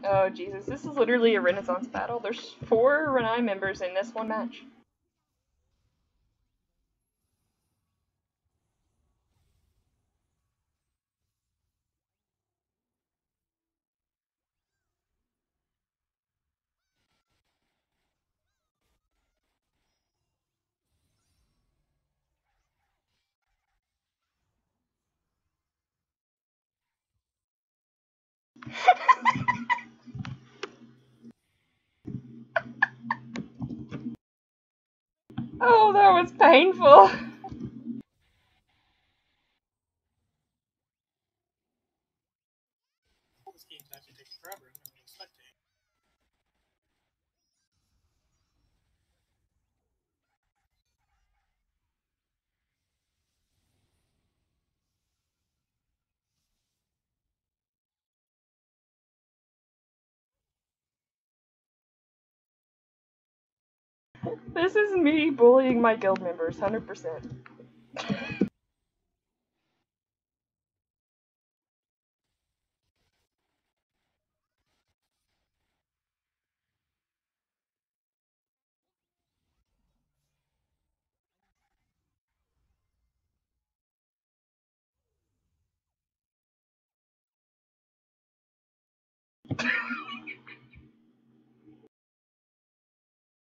Oh, Jesus. This is literally a Renaissance battle. There's 4 Renai members in this one match. Oh, that was painful. This game's actually taking forever. I'm not expecting. This is me bullying my guild members, 100%.